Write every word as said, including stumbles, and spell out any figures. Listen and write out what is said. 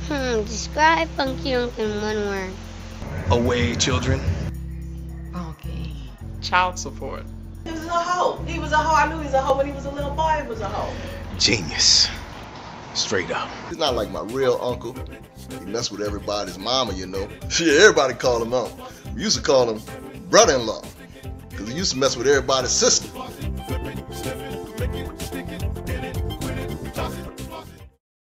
Hmm, describe Funky Unc in one word. Away children. Funky. Child support. He was a hoe. He was a hoe. I knew he was a hoe when he was a little boy. He was a hoe. Genius. Straight up. He's not like my real uncle. He messed with everybody's mama, you know. Shit, everybody called him uncle. We used to call him brother-in-law, because he used to mess with everybody's sister.